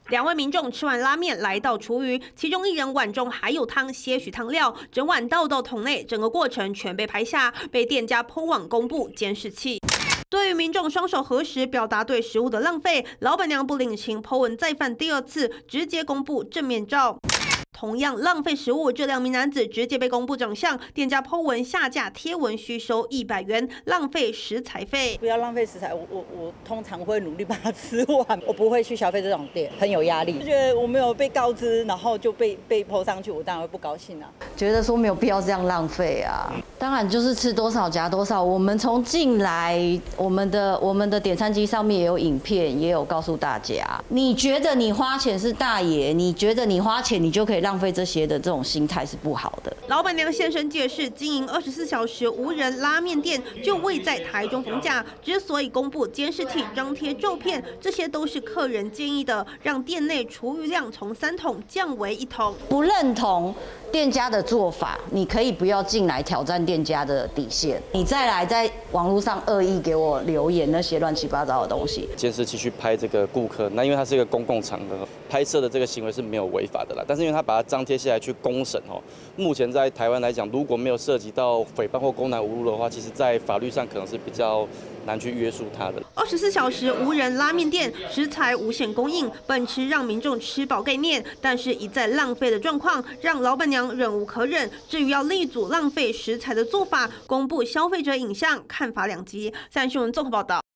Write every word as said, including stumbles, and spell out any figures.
两位民众吃完拉面来到厨余，其中一人碗中还有汤，些许汤料，整碗倒到桶内，整个过程全被拍下，被店家PO网公布监视器。对于民众双手合十表达对食物的浪费，老板娘不领情，PO文再犯第二次，直接公布正面照。同样浪费食物，这两名男子直接被公布长相，店家PO文下架贴文需收一百元，浪费食材费。 不要浪费食材，我我我通常会努力把它吃完，我不会去消费这种店，很有压力。就觉得我没有被告知，然后就被被PO上去，我当然会不高兴啊。 觉得说没有必要这样浪费啊，当然就是吃多少夹多少。我们从进来，我们的我们的点餐机上面也有影片，也有告诉大家，你觉得你花钱是大爷，你觉得你花钱你就可以让。浪费这些的这种心态是不好的。 老板娘现身解释，经营二十四小时无人拉面店就位在台中逢甲，之所以公布监视器、张贴照片，这些都是客人建议的，让店内厨余量从三桶降为一桶。 不认同店家的做法，你可以不要进来挑战店家的底线，你再来在网络上恶意给我留言那些乱七八糟的东西。 监视器去拍这个顾客，那因为它是一个公共场合，拍摄的这个行为是没有违法的啦，但是因为他把它张贴下来去公审哦，目前在台湾来讲，如果没有涉及到诽谤或公然侮辱的话，其实在法律上可能是比较难去约束他的。 二十四小时无人拉面店，食材无限供应，本吃让民众吃饱概念，但是一再浪费的状况，让老板娘忍无可忍。至于要力阻浪费食材的做法，公布消费者影像，看法两极。三新闻综合报道。